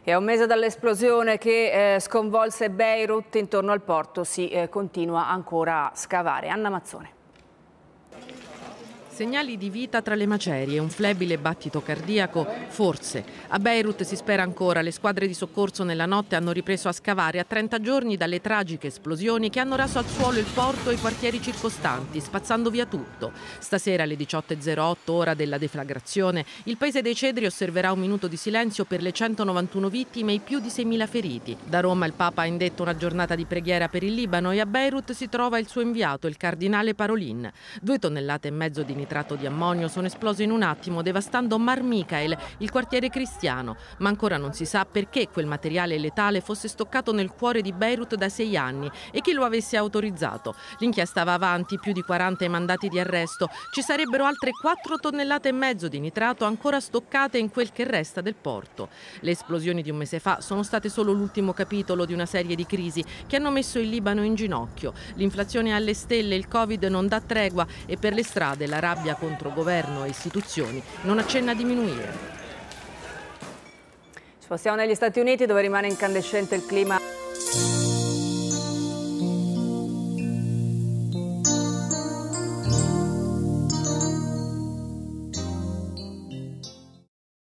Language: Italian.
E a un mese dall'esplosione che sconvolse Beirut, intorno al porto si continua ancora a scavare. Anna Mazzone. Segnali di vita tra le macerie, un flebile battito cardiaco, forse. A Beirut si spera ancora, le squadre di soccorso nella notte hanno ripreso a scavare a 30 giorni dalle tragiche esplosioni che hanno raso al suolo il porto e i quartieri circostanti, spazzando via tutto. Stasera alle 18:08, ora della deflagrazione, il Paese dei Cedri osserverà un minuto di silenzio per le 191 vittime e i più di 6.000 feriti. Da Roma il Papa ha indetto una giornata di preghiera per il Libano e a Beirut si trova il suo inviato, il cardinale Parolin. 2,5 tonnellate di nitrato di ammonio sono esplose in un attimo, devastando Mar Michael, il quartiere cristiano. Ma ancora non si sa perché quel materiale letale fosse stoccato nel cuore di Beirut da 6 anni e chi lo avesse autorizzato. L'inchiesta va avanti, più di 40 i mandati di arresto. Ci sarebbero altre 4,5 tonnellate di nitrato ancora stoccate in quel che resta del porto. Le esplosioni di un mese fa sono state solo l'ultimo capitolo di una serie di crisi che hanno messo il Libano in ginocchio. L'inflazione è alle stelle, il Covid non dà tregua e per le strade la rabbia contro governo e istituzioni non accenna a diminuire. Spostiamo negli Stati Uniti, dove rimane incandescente il clima.